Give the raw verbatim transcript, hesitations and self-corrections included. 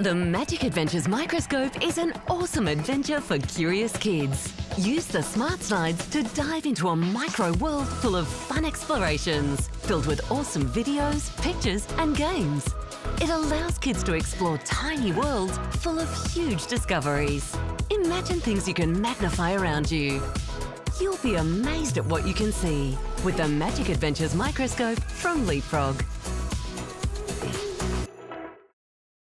The Magic Adventures Microscope is an awesome adventure for curious kids. Use the smart slides to dive into a micro world full of fun explorations, filled with awesome videos, pictures, and games. It allows kids to explore tiny worlds full of huge discoveries. Imagine things you can magnify around you. You'll be amazed at what you can see with the Magic Adventures Microscope from LeapFrog.